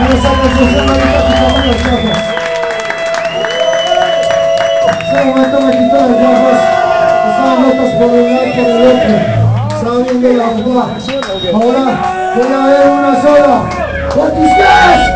esa canción se llama las gafas. Ese momento me quito las gafas. Estaban rotas por un lado y por el otro. Estaba bien de la jugada. Ahora voy a ver una sola. ¡Por tus pies!